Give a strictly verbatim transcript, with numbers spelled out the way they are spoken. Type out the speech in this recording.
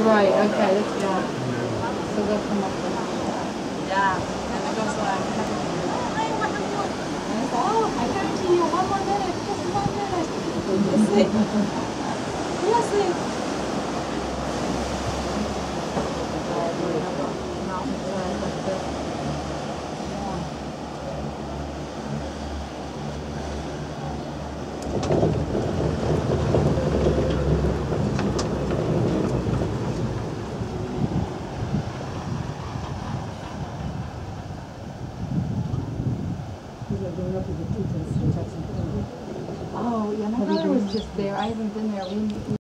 Right, okay, that's yeah. So they'll come up with Yeah. And it goes like, oh, I guarantee you one more minute, just one minute. Let's see. Let's see. Oh, yeah, my brother was just there. I haven't been there. We,